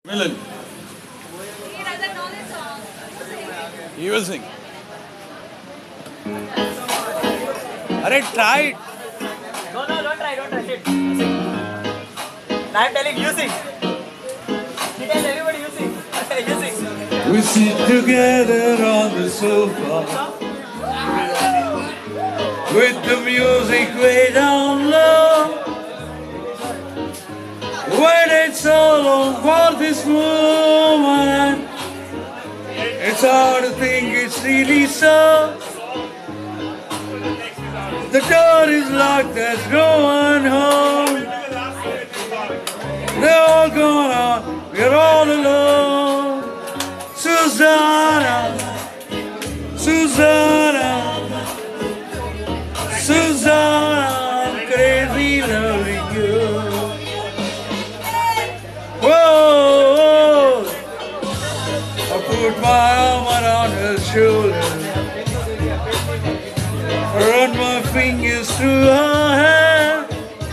Milan. He doesn't know this song. He will sing. Alright, try it. No, don't try, shit. Sing. Now I'm telling you sing. He tells everybody you sing. You sing. We sit together on the sofa with the music way down low. Waited so long for this moment. It's hard to think it's really so. The door is locked, there's no one home. They're all gone out, we're all alone. Susanna, Susanna, Susanna, I'm crazy loving you. Whoa, I put my arm around her shoulder, run my fingers through her hair.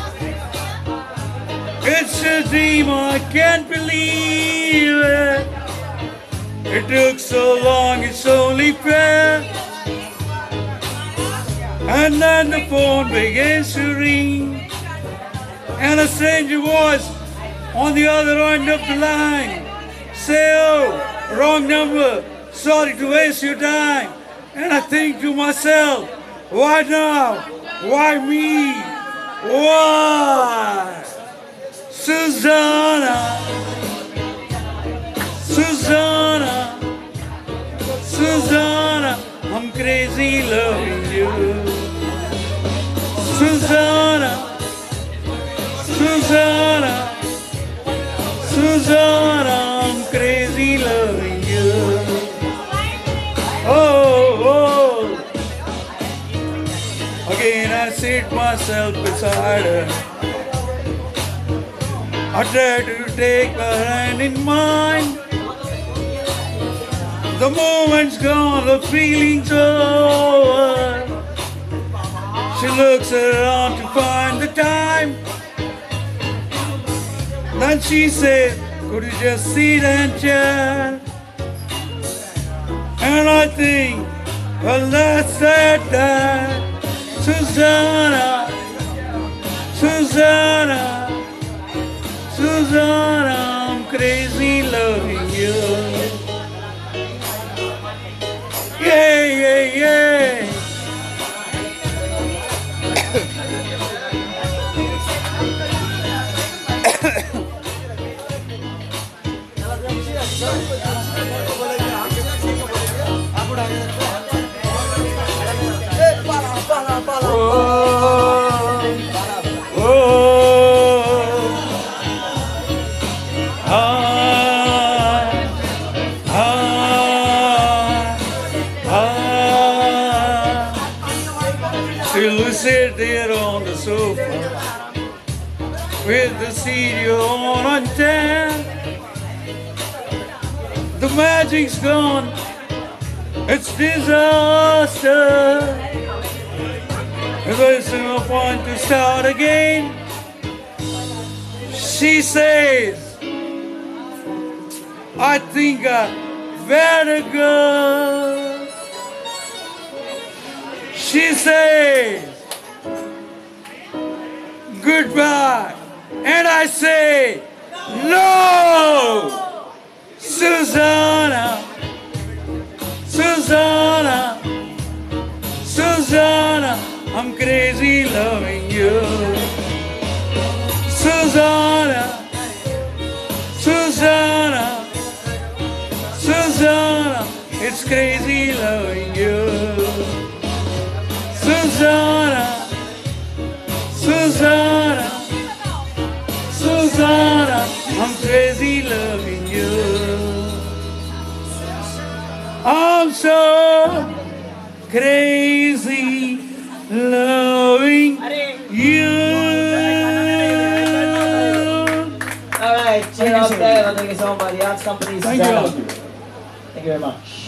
It's a dream, I can't believe it. It took so long, it's only fair. And then the phone begins to ring, and a stranger voice on the other end of the line say, "Oh, wrong number, sorry to waste your time." And I think to myself, why now? Why me? Why? Susanna, Susanna, Susanna, I'm crazy loving you. Susanna, Susanna, Susanna, I'm crazy loving you. Oh, oh. Again I sit myself beside her. I try to take her hand in mine. The moment's gone, the feeling's over. She looks around to find the time. Then she said, "Could you just sit and chat?" And I think, well, that's that. Susanna, Susanna, Susanna, I'm crazy loving you. Yeah, yeah, yeah. Still we sit there on the sofa with the stereo on 10. The magic's gone, it's disaster. There's no point to start again. She says, I think I better go. She says, goodbye. And I say, no! Susanna, Susanna, Susanna, I'm crazy loving you. Susanna, Susanna, Susanna, it's crazy loving you. Susanna, Susanna, Susanna, I'm crazy loving you. I'm so crazy loving you. Alright, cheer up there. Thank you so much. The Arts Company is Thank you. Thank you very much.